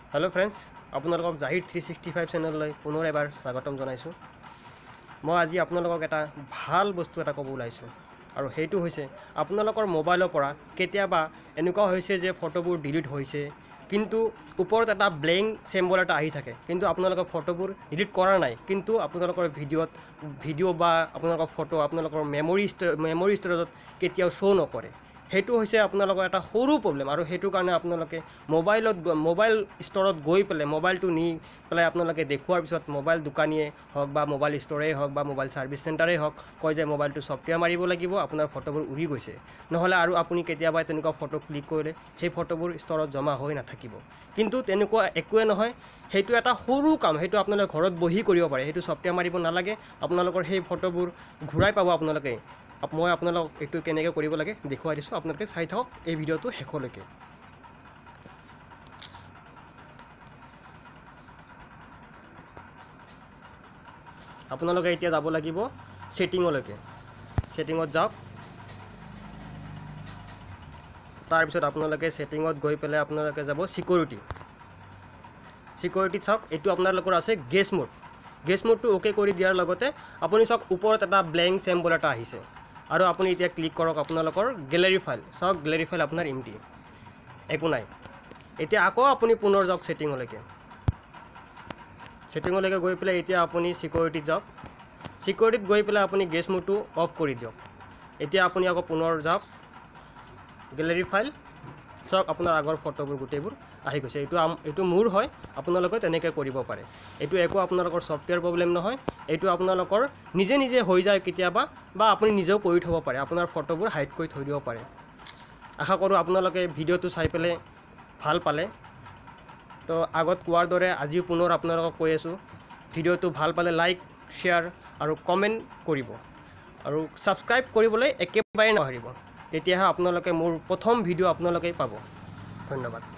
Hello friends আপোনালোকক জাহিৰ 365 চেনেললৈ পুনৰ এবাৰ স্বাগতম জনাইছো। মই আজি আপোনালোকক এটা ভাল বস্তু এটা ক'ব ওলাইছো আৰু সেইটো হৈছে আপোনালোকৰ মোবাইলৰ পৰা কেতিয়াবা এনেকুৱা হৈছে যে ফটোবোৰ ডিলিট হৈছে কিন্তু ওপৰত এটা ব্লেংক সিম্বল এটা আহি থাকে কিন্তু আপোনালোকৰ ফটোবোৰ ডিলিট কৰা নাই কিন্তু আপোনালোকৰ ভিডিঅ' বা আপোনালোকৰ ফটো আপোনালোকৰ মেমৰি ষ্টৰেজত কেতিয়াও শো নকৰে। সেইটো হৈছে আপোনালোকৰ এটা সৰু প্ৰবলেম আৰু সেইটো কাৰণে আপোনালোকে মোবাইল ষ্টৰত গৈ পেলাই মোবাইলটো নি পেলাই আপোনালোকে দেখুৱাৰ পিছত মোবাইল দোকানীয়ে হওক বা মোবাইল ষ্টৰে হওক বা মোবাইল সাৰ্ভিস চেণ্টাৰে হওক কয় যে মোবাইলটো সফটৱেৰ মাৰিব লাগিব আপোনাৰ ফটোবোৰ উৰি গৈছে নহলে আৰু আপুনি কেতিয়াবা তেনেকুৱা ফটো ক্লিক কৰিলে সেই ফটোবোৰ ষ্টৰত জমা হৈ নাথাকিব কিন্তু তেনেকুৱা একোৱে নহয়। সেইটো এটা সৰু কাম, সেইটো আপোনালোকে ঘৰত বহি কৰিব পাৰে, সেইটো সফটৱেৰ মাৰিব নালাগে। আপোনালোকৰ সেই ফটোবোৰ ঘূৰাই পাব। আপোনালোকে মই আপোনালোকক এইটো কেনেকৈ কৰিব লাগে দেখুৱাই দিছোঁ, আপোনালোকে চাই থাকক এই ভিডিঅ'টো শেষলৈকে। আপোনালোকে এতিয়া যাব লাগিব সেটিংলৈকে। সেটিংত যাওক, তাৰপিছত আপোনালোকে সেটিংত গৈ পেলাই আপোনালোকে যাব সিকিউৰিটিত চাওক। এইটো আপোনালোকৰ আছে গেছ মোডটো ওকে কৰি দিয়াৰ লগতে আপুনি চাওক ওপৰত এটা ব্লেংক সিম্বল এটা আহিছে আৰু আপুনি এতিয়া ক্লিক কৰক আপোনালোকৰ গেলাৰী ফাইল। চাওক গেলাৰী ফাইল আপোনাৰ এমটি, একো নাই। এতিয়া আকৌ আপুনি পুনৰ যাওক সেটিংলৈকে গৈ পেলাই এতিয়া আপুনি সিকিউৰিটিত যাওক। সিকিউৰিটিত গৈ পেলাই আপুনি গেছ মোডটো অফ কৰি দিয়ক। এতিয়া আপুনি আকৌ পুনৰ যাওক গেলাৰী ফাইল। চাওক আপোনাৰ আগৰ ফটোবোৰ গোটেইবোৰ আহি গৈছে। এইটো মোৰ হয়, আপোনালোকে তেনেকৈ কৰিব পাৰে। এইটো একো আপোনালোকৰ সফটৱেৰ প্ৰবলেম নহয়, এইটো আপোনালোকৰ নিজে হৈ যায় কেতিয়াবা বা আপুনি নিজেও কৰি থ'ব পাৰে। আপোনাৰ ফটোবোৰ হাইড কৰি থৈ দিব পাৰে। আশা কৰোঁ আপোনালোকে ভিডিঅ'টো চাই পেলাই ভাল পালে। তো আগত কোৱাৰ দৰে আজিও পুনৰ আপোনালোকক কৈ আছোঁ, ভিডিঅ'টো ভাল পালে লাইক শ্বেয়াৰ আৰু কমেণ্ট কৰিব আৰু ছাবস্ক্ৰাইব কৰিবলৈ একেবাৰে নাপাহৰিব। তেতিয়াহে আপোনালোকে মোৰ প্ৰথম ভিডিঅ' আপোনালোকে পাব। ধন্যবাদ।